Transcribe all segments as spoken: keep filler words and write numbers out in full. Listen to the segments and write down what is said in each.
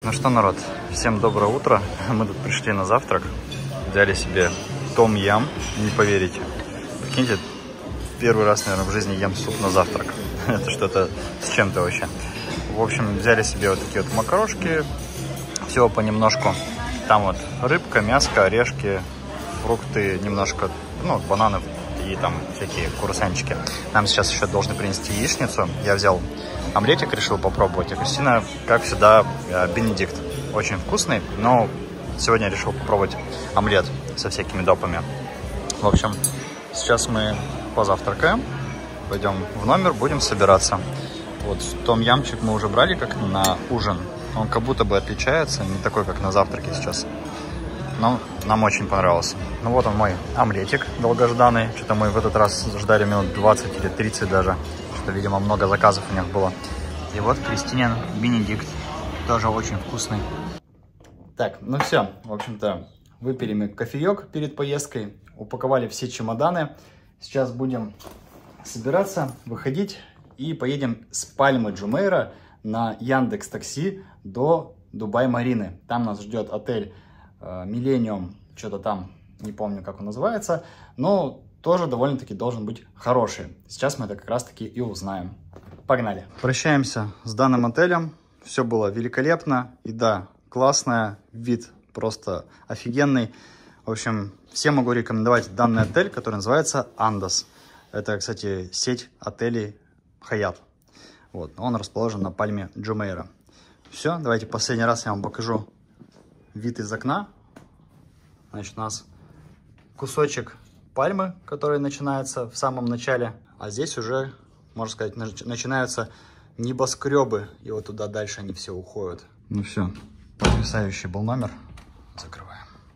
Ну что, народ, всем доброе утро. Мы тут пришли на завтрак, взяли себе том-ям, не поверите. Прикиньте, первый раз, наверное, в жизни ем суп на завтрак. Это что-то с чем-то вообще. В общем, взяли себе вот такие вот макарошки, всего понемножку. Там вот рыбка, мяско, орешки, фрукты, немножко, ну, бананов и там всякие курсанчики. Нам сейчас еще должны принести яичницу. Я взял омлетик, решил попробовать. И Кристина, как всегда, бенедикт. Очень вкусный, но сегодня я решил попробовать омлет со всякими допами. В общем, сейчас мы позавтракаем, пойдем в номер, будем собираться. Вот том-ямчик мы уже брали как на ужин. Он как будто бы отличается, не такой, как на завтраке сейчас. Но нам очень понравился. Ну вот он, мой омлетик долгожданный. Что-то мы в этот раз ждали минут двадцать или тридцать даже. Что, видимо, много заказов у них было. И вот Кристинин бенедикт. Тоже очень вкусный. Так, ну все. В общем-то, выпили мы кофеек перед поездкой. Упаковали все чемоданы. Сейчас будем собираться, выходить. И поедем с Пальмы Джумейра на Яндекс.Такси до Дубай-Марины. Там нас ждет отель Millennium, что-то там, не помню, как он называется, но тоже довольно-таки должен быть хороший. Сейчас мы это как раз-таки и узнаем. Погнали! Прощаемся с данным отелем. Все было великолепно. И да, классная, вид просто офигенный. В общем, всем могу рекомендовать данный отель, который называется Андас. Это, кстати, сеть отелей Hyatt. Вот, он расположен на Пальме Джумейра. Все, давайте последний раз я вам покажу вид из окна. Значит, у нас кусочек пальмы, который начинается в самом начале. А здесь уже, можно сказать, начинаются небоскребы. И вот туда дальше они все уходят. Ну все, потрясающий был номер. Закрываем.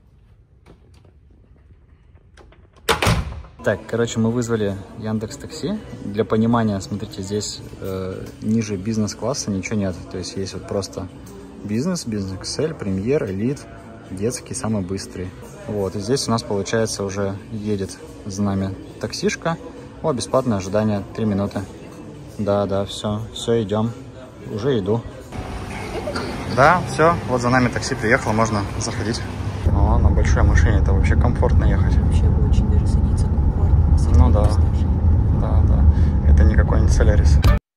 Так, короче, мы вызвали Яндекс.Такси. Для понимания, смотрите, здесь э, ниже бизнес-класса ничего нет. То есть есть вот просто бизнес, бизнес-икс эль, премьер, элит, детский, самый быстрый. Вот, и здесь у нас, получается, уже едет за нами таксишка. О, бесплатное ожидание, три минуты. Да, да, все, все, идем. Уже иду. Да, все, вот за нами такси приехало, можно заходить. О, на большой машине это вообще комфортно ехать. Вообще очень даже садиться комфортно. Ну да, да, да. Это не какой-нибудь Солярис.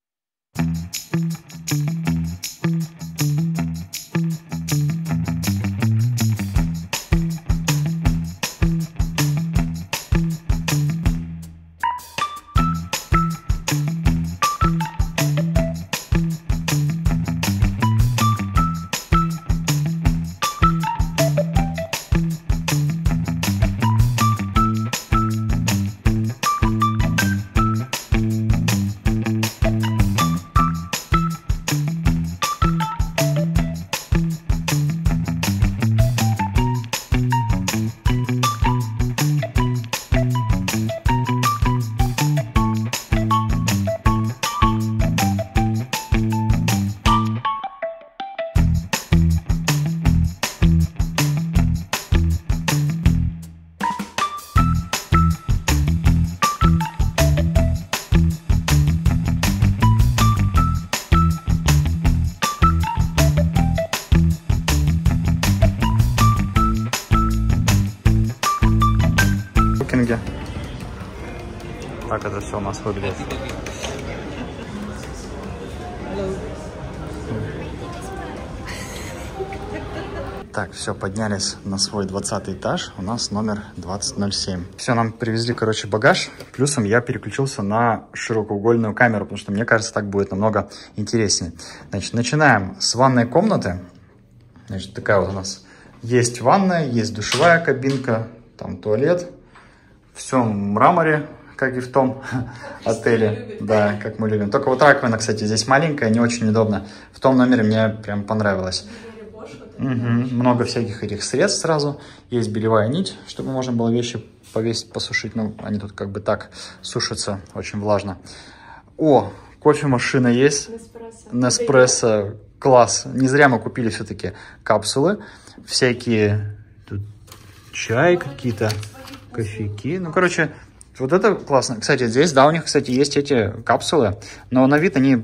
Так это все у нас выглядит. Так, все, поднялись на свой двадцатый этаж. У нас номер двадцать ноль семь. Все, нам привезли, короче, багаж. Плюсом я переключился на широкоугольную камеру, потому что мне кажется, так будет намного интереснее. Значит, начинаем с ванной комнаты. Значит, такая вот у нас есть ванная, есть душевая кабинка, там туалет. Все в мраморе, как и в том отеле. Да, как мы любим. Только вот раковина, кстати, здесь маленькая, не очень удобно. В том номере мне прям понравилось. Угу. Много всяких этих средств сразу. Есть бельевая нить, чтобы можно было вещи повесить, посушить. Ну, они тут как бы так сушатся, очень влажно. О, кофемашина есть. Неспрессо. Класс. Не зря мы купили все-таки капсулы. Всякие тут чай какие-то, кофейки. Ну, короче, вот это классно. Кстати, здесь, да, у них, кстати, есть эти капсулы. Но на вид они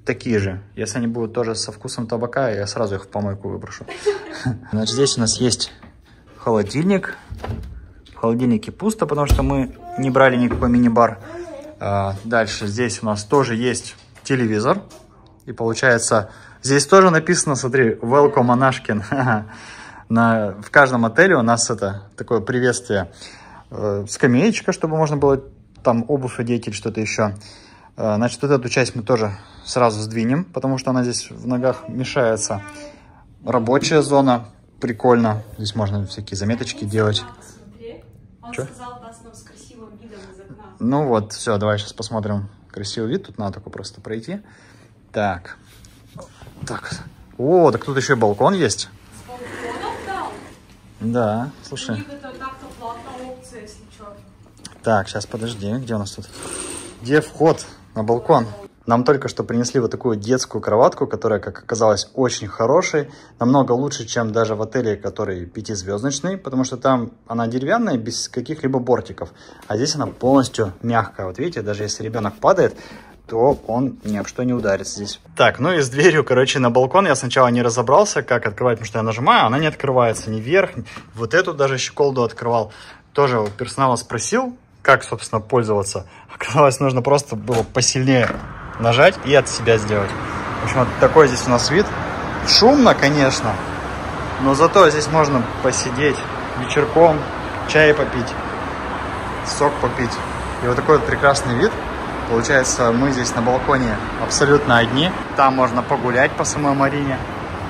такие же. Если они будут тоже со вкусом табака, я сразу их в помойку выброшу. Значит, здесь у нас есть холодильник. В холодильнике пусто, потому что мы не брали никакой мини-бар. Дальше здесь у нас тоже есть телевизор. И получается, здесь тоже написано, смотри, Welcome Анашкин. На, в каждом отеле у нас это такое приветствие. Скамеечка, чтобы можно было там обувь одеть или что-то еще. Значит, вот эту часть мы тоже сразу сдвинем, потому что она здесь в ногах мешается. Рабочая зона, прикольно. Здесь можно всякие заметочки делать. Смотри, он Чё? сказал, даст нам с красивым видом из окна. Ну вот, все, давай сейчас посмотрим красивый вид. Тут надо только просто пройти. Так. Так. О, так тут еще и балкон есть. С балконом дал? Да, слушай. У них это как-то платная опция, если что. Так, сейчас подожди, где у нас тут? Где вход на балкон? Нам только что принесли вот такую детскую кроватку, которая, как оказалось, очень хорошей. Намного лучше, чем даже в отеле, который пятизвездочный, потому что там она деревянная, без каких-либо бортиков. А здесь она полностью мягкая. Вот видите, даже если ребенок падает, то он ни об что не ударится здесь. Так, ну и с дверью, короче, на балкон я сначала не разобрался, как открывать, потому что я нажимаю, она не открывается ни вверх. Вот эту даже щеколду открывал. Тоже у персонала спросил, как, собственно, пользоваться. Оказалось, нужно просто было посильнее нажать и от себя сделать. В общем, вот такой здесь у нас вид. Шумно, конечно, но зато здесь можно посидеть вечерком, чай попить, сок попить. И вот такой вот прекрасный вид. Получается, мы здесь на балконе абсолютно одни. Там можно погулять по самой Марине.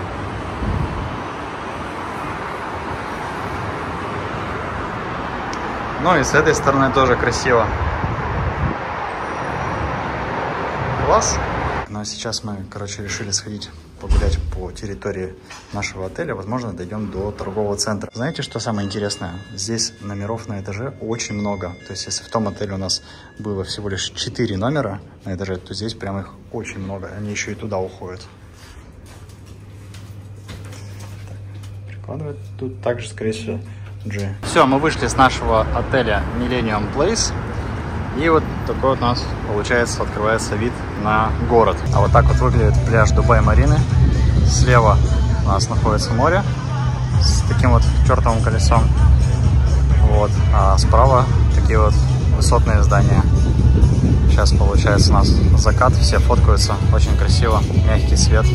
Ну и с этой стороны тоже красиво. Класс. Ну а сейчас мы, короче, решили сходить погулять по территории нашего отеля. Возможно, дойдем до торгового центра. Знаете, что самое интересное? Здесь номеров на этаже очень много. То есть, если в том отеле у нас было всего лишь четыре номера на этаже, то здесь прям их очень много. Они еще и туда уходят. Так, прикладывать. Тут также, скорее всего, G. Все, мы вышли с нашего отеля Millennium Place. И вот такой вот у нас, получается, открывается вид на город. А вот так вот выглядит пляж Дубай-Марины. Слева у нас находится море с таким вот чертовым колесом. Вот. А справа такие вот высотные здания. Сейчас, получается, у нас закат, все фоткаются. Очень красиво, мягкий свет.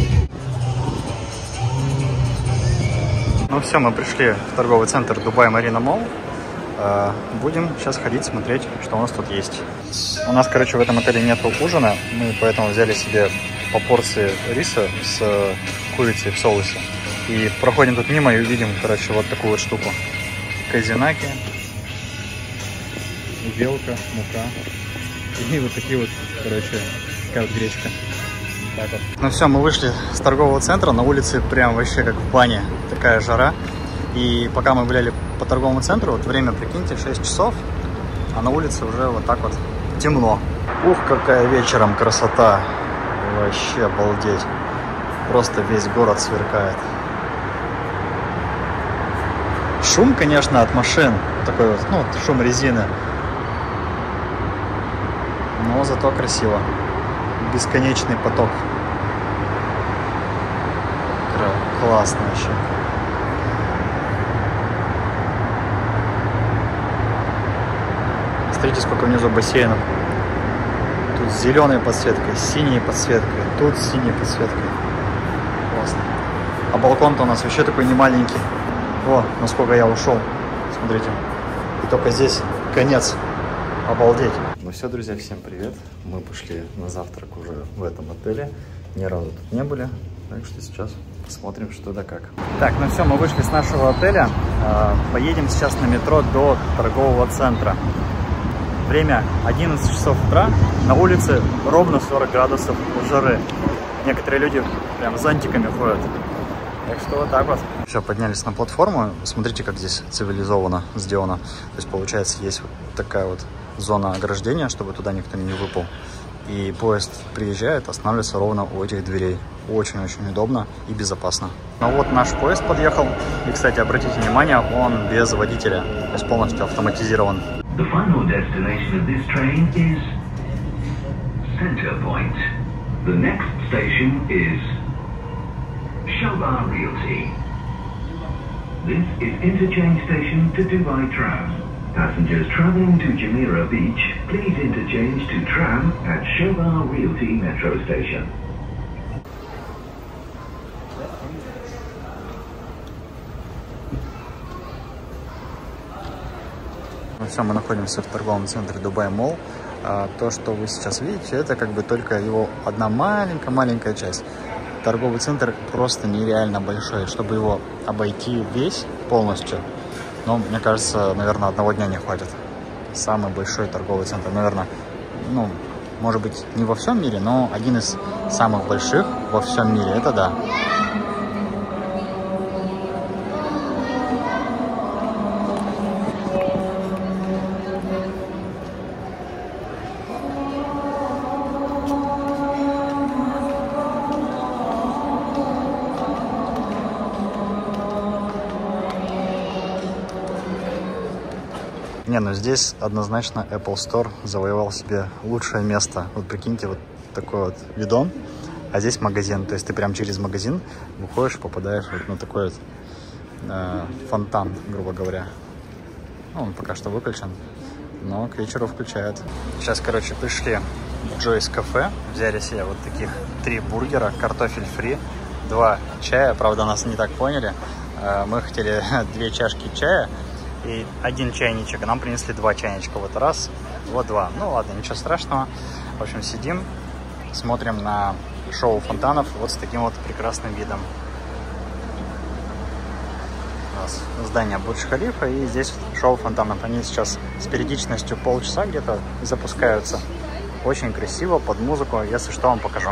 Ну все, мы пришли в торговый центр Дубай-Марина Молл. Будем сейчас ходить, смотреть, что у нас тут есть. У нас, короче, в этом отеле нету ужина. Мы поэтому взяли себе по порции риса с курицей в соусе. И проходим тут мимо и увидим, короче, вот такую вот штуку. Казинаки, увелка, мука. И вот такие вот, короче, такая вот гречка. Так вот. Ну все, мы вышли с торгового центра. На улице прям вообще как в бане. Такая жара. И пока мы гуляли по торговому центру, вот время, прикиньте, шесть часов, а на улице уже вот так вот темно. Ух, какая вечером красота! Вообще обалдеть! Просто весь город сверкает. Шум, конечно, от машин, такой вот, ну, шум резины. Но зато красиво. Бесконечный поток. Классно вообще. Смотрите, сколько внизу бассейнов. Тут с зеленой подсветкой, с синей подсветкой, тут с синей подсветкой. Классно. А балкон-то у нас вообще такой не маленький. О, насколько я ушел. Смотрите. И только здесь конец. Обалдеть. Ну все, друзья, всем привет. Мы пошли на завтрак уже в этом отеле. Ни разу тут не были. Так что сейчас посмотрим, что да как. Так, ну все, мы вышли с нашего отеля. Поедем сейчас на метро до торгового центра. Время одиннадцать часов утра, на улице ровно сорок градусов жары. Некоторые люди прям зонтиками ходят. Так что вот так вот. Все, поднялись на платформу. Смотрите, как здесь цивилизованно сделано. То есть, получается, есть вот такая вот зона ограждения, чтобы туда никто не выпал. И поезд приезжает, останавливается ровно у этих дверей. Очень-очень удобно и безопасно. Ну вот наш поезд подъехал. И, кстати, обратите внимание, он без водителя. То есть полностью автоматизирован. The final destination of this train is Center Point. The next station is Shobar Realty. This is interchange station to Dubai Tram. Passengers travelling to Jumeirah Beach, please interchange to tram at Shobar Realty Metro Station. Ну все, мы находимся в торговом центре Dubai Mall. А, то, что вы сейчас видите, это как бы только его одна маленькая-маленькая часть. Торговый центр просто нереально большой, чтобы его обойти весь полностью. Но, мне кажется, наверное, одного дня не хватит. Самый большой торговый центр, наверное, ну, может быть, не во всем мире, но один из самых больших во всем мире, это да. Не, ну здесь однозначно Apple Store завоевал себе лучшее место. Вот прикиньте, вот такой вот видон, а здесь магазин. То есть ты прям через магазин выходишь, попадаешь вот на такой вот э, фонтан, грубо говоря. Ну, он пока что выключен, но к вечеру включает. Сейчас, короче, пришли в Joyce кафе, взяли себе вот таких три бургера, картофель фри, два чая. Правда, нас не так поняли. Э, мы хотели две чашки чая и один чайничек. Нам принесли два чайничка. Вот раз, вот два. Ну ладно, ничего страшного. В общем, сидим, смотрим на шоу фонтанов вот с таким вот прекрасным видом. У нас здание Бурдж-Халифа, и здесь шоу фонтанов. Они сейчас с периодичностью полчаса где-то запускаются. Очень красиво, под музыку. Если что, вам покажу.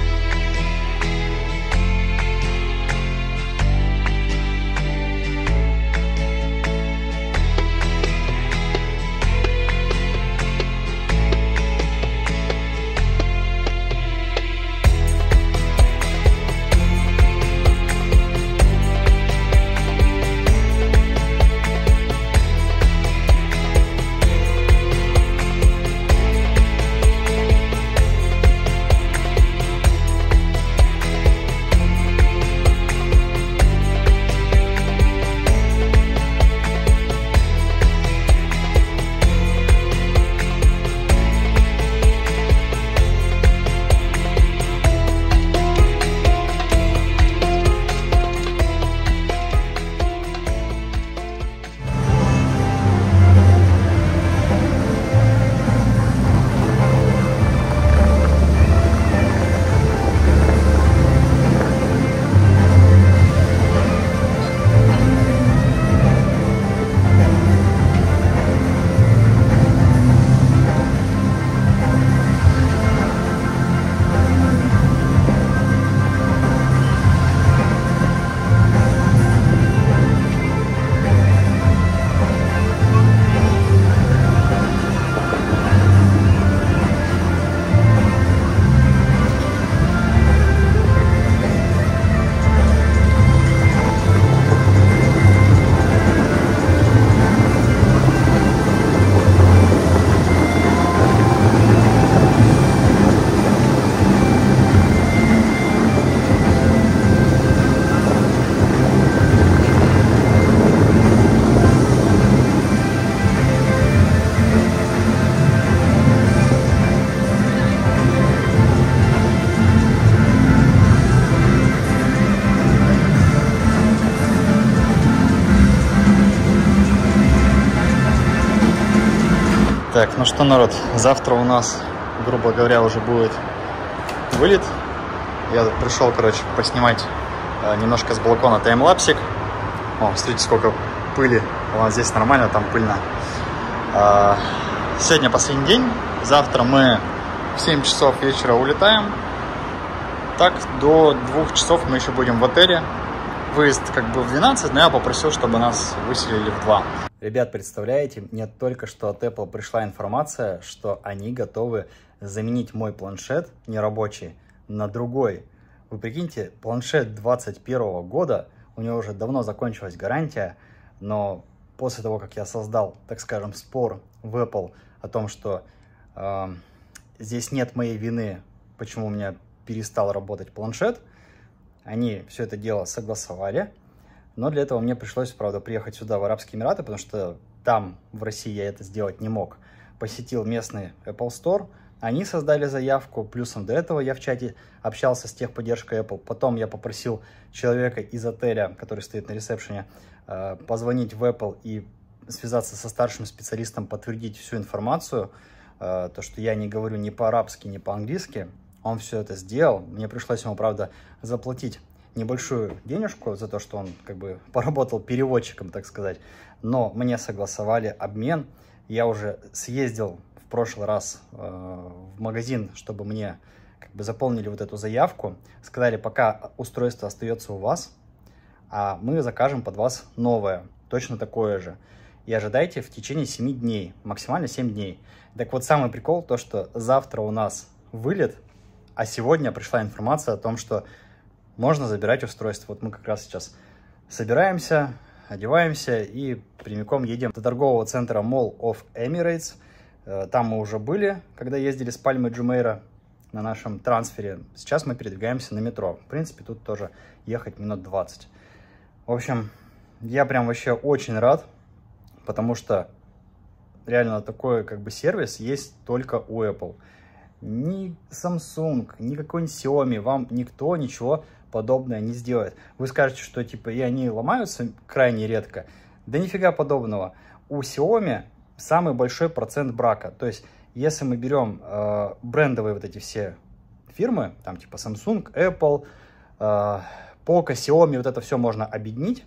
Так, ну что, народ, завтра у нас, грубо говоря, уже будет вылет. Я тут пришел, короче, поснимать э, немножко с балкона таймлапсик. О, смотрите, сколько пыли. Вон здесь нормально, там пыльно. Э, сегодня последний день. Завтра мы в семь часов вечера улетаем. Так, до двух часов мы еще будем в отеле. Выезд как бы в двенадцать, но я попросил, чтобы нас выселили в два. Ребят, представляете, мне только что от Apple пришла информация, что они готовы заменить мой планшет нерабочий на другой. Вы прикиньте, планшет двадцать первого года, у него уже давно закончилась гарантия, но после того, как я создал, так скажем, спор в Apple о том, что э, здесь нет моей вины, почему у меня перестал работать планшет. Они все это дело согласовали. Но для этого мне пришлось, правда, приехать сюда, в Арабские Эмираты, потому что там, в России, я это сделать не мог. Посетил местный Apple Store. Они создали заявку. Плюсом до этого я в чате общался с техподдержкой Apple. Потом я попросил человека из отеля, который стоит на ресепшене, позвонить в Apple и связаться со старшим специалистом, подтвердить всю информацию. То, что я не говорю ни по-арабски, ни по-английски. Он все это сделал. Мне пришлось ему, правда, заплатить небольшую денежку за то, что он как бы поработал переводчиком, так сказать. Но мне согласовали обмен. Я уже съездил в прошлый раз э, в магазин, чтобы мне как бы заполнили вот эту заявку. Сказали, пока устройство остается у вас, а мы закажем под вас новое, точно такое же. И ожидайте в течение семи дней, максимально семь дней. Так вот, самый прикол, то, что завтра у нас вылет, а сегодня пришла информация о том, что можно забирать устройство. Вот мы как раз сейчас собираемся, одеваемся и прямиком едем до торгового центра Mall of Emirates. Там мы уже были, когда ездили с Пальмы Джумейра на нашем трансфере. Сейчас мы передвигаемся на метро. В принципе, тут тоже ехать минут двадцать. В общем, я прям вообще очень рад, потому что реально такой как бы сервис есть только у Apple. Ни Samsung, ни какой-нибудь Xiaomi вам никто ничего подобное не сделает. Вы скажете, что типа и они ломаются крайне редко. Да нифига подобного. У Xiaomi самый большой процент брака. То есть, если мы берем э, брендовые вот эти все фирмы, там типа Samsung, Apple, э, Poco, Xiaomi, вот это все можно объединить,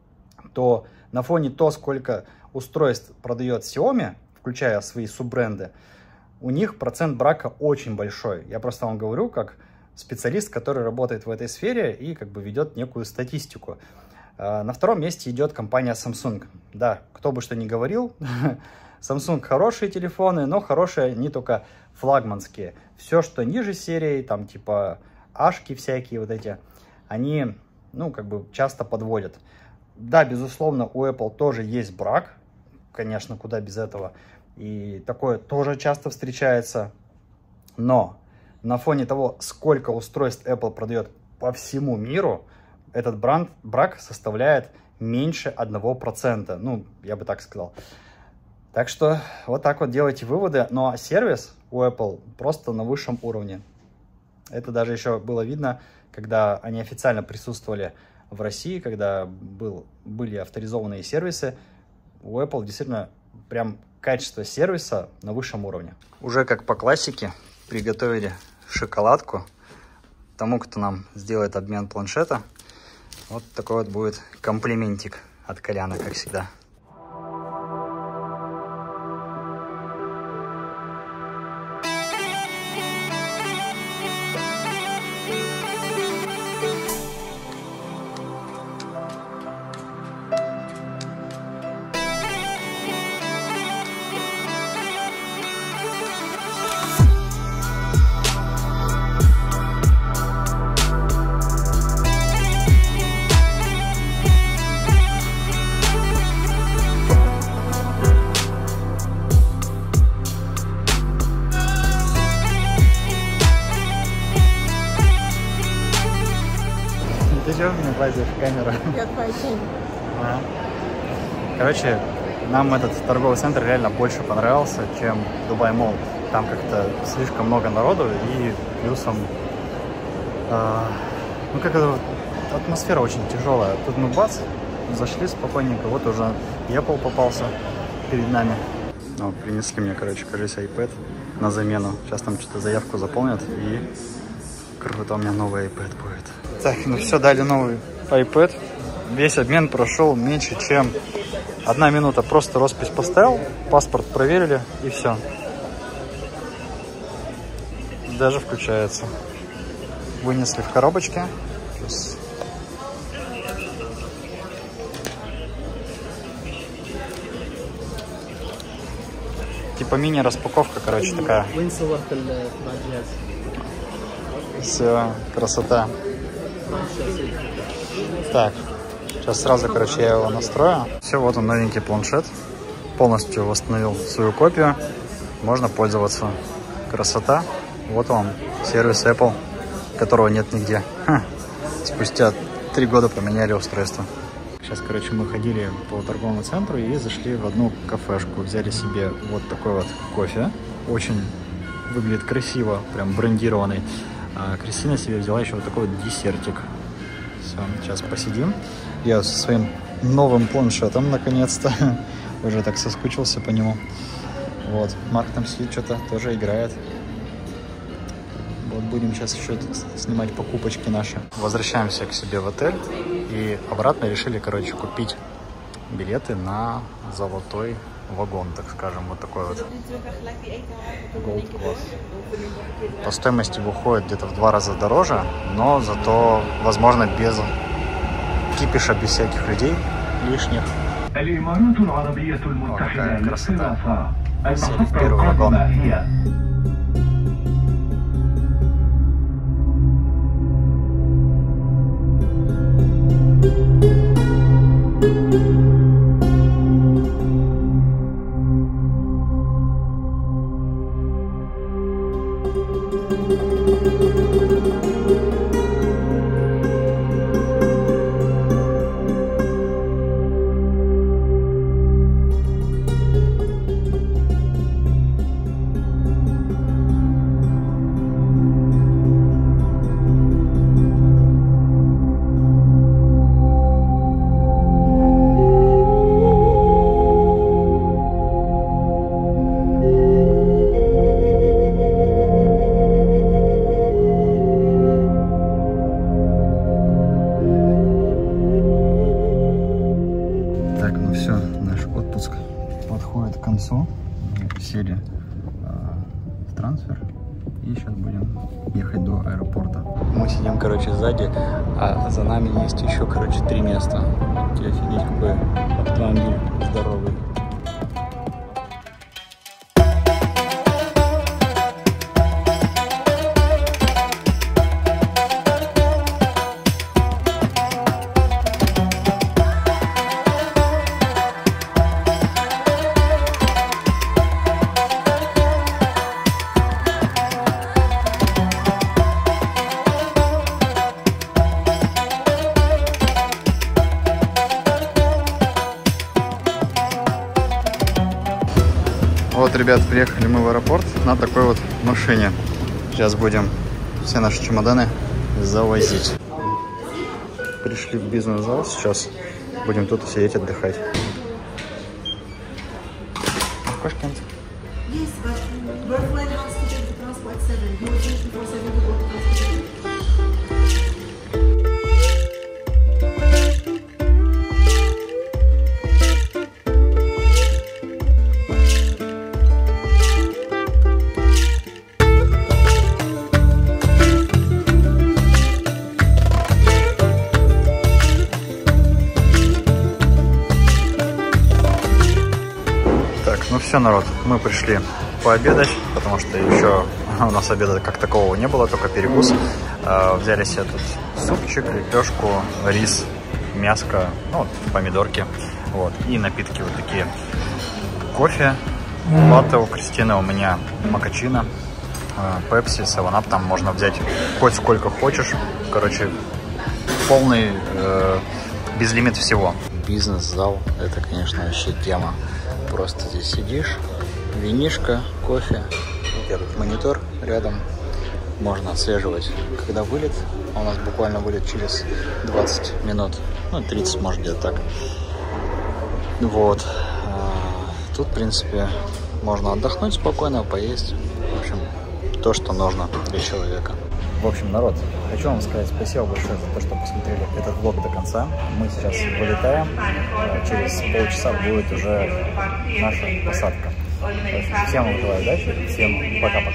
то на фоне того, сколько устройств продает Xiaomi, включая свои суббренды, у них процент брака очень большой. Я просто вам говорю, как специалист, который работает в этой сфере и как бы ведет некую статистику. На втором месте идет компания Samsung. Да, кто бы что ни говорил, Samsung хорошие телефоны, но хорошие не только флагманские. Все, что ниже серии, там типа ашки всякие вот эти, они, ну, как бы часто подводят. Да, безусловно, у Apple тоже есть брак, конечно, куда без этого. И такое тоже часто встречается. Но на фоне того, сколько устройств Apple продает по всему миру, этот брак, брак составляет меньше одного процента. Ну, я бы так сказал. Так что вот так вот делайте выводы. Ну а сервис у Apple просто на высшем уровне. Это даже еще было видно, когда они официально присутствовали в России, когда был, были авторизованные сервисы. У Apple действительно прям качество сервиса на высшем уровне. Уже как по классике приготовили шоколадку тому, кто нам сделает обмен планшета. Вот такой вот будет комплиментик от Коляна, как всегда. Ты чего мне лазишь в камеру? Я твоя тень. А. Короче, нам этот торговый центр реально больше понравился, чем Дубай Молл. Там как-то слишком много народу и плюсом, э, ну как-то атмосфера очень тяжелая. Тут мы бац, зашли спокойненько, вот уже Apple попался перед нами. Ну, принесли мне, короче, кажется, iPad на замену. Сейчас там что-то заявку заполнят и круто, у меня новый iPad будет. Так, ну все, дали новый iPad. Весь обмен прошел меньше, чем одна минута. Просто роспись поставил, паспорт проверили и все. Даже включается. Вынесли в коробочке. Сейчас. Типа мини-распаковка, короче, такая. Все, красота. Так, сейчас сразу, короче, я его настрою. Все, вот он, новенький планшет. Полностью восстановил свою копию. Можно пользоваться. Красота. Вот вам сервис Apple. которого нет нигде. Ха. Спустя три года поменяли устройство. Сейчас, короче, мы ходили по торговому центру и зашли в одну кафешку. Взяли себе вот такой вот кофе. Очень выглядит красиво, прям брендированный. А Кристина себе взяла еще вот такой вот десертик. Все, сейчас посидим. Я со своим новым планшетом, наконец-то. Уже так соскучился по нему. Вот, Марк там сидит, что-то тоже играет. Вот будем сейчас еще тут снимать покупочки наши. Возвращаемся к себе в отель. И обратно решили, короче, купить билеты на золотой вагон, так скажем. Вот такой вот Gold Class. По стоимости выходит где-то в два раза дороже, но зато, возможно, без кипиша, без всяких людей лишних. О, какая красота. Сели в первый вагон. Подходит к концу. Сели э, в трансфер и сейчас будем ехать до аэропорта. Мы сидим, короче, сзади, а за нами есть еще, короче, три места. Офигеть, какой автомобиль здоровый. Вот, ребят, приехали мы в аэропорт на такой вот машине. Сейчас будем все наши чемоданы завозить. Пришли в бизнес-зал, сейчас будем тут сидеть отдыхать. Кошкин. Ну все, народ, мы пришли пообедать, потому что еще у нас обеда как такового не было, только перекус. Э, взяли себе тут супчик, лепешку, рис, мяско, ну, помидорки, вот, и напитки вот такие. Кофе, латте у Кристины, у меня макачино, пепси, севен-ап, там можно взять хоть сколько хочешь. Короче, полный э, безлимит всего. Бизнес-зал, это, конечно, вообще тема. Просто здесь сидишь, винишко, кофе, этот монитор рядом, можно отслеживать, когда вылет. У нас буквально вылет через двадцать минут, ну тридцать, может, где-то так. Вот. Тут, в принципе, можно отдохнуть спокойно, поесть. В общем, то, что нужно для человека. В общем, народ, хочу вам сказать спасибо большое за то, что посмотрели этот влог до конца. Мы сейчас вылетаем. Через полчаса будет уже наша посадка. Всем вам желаю удачи. Всем пока-пока.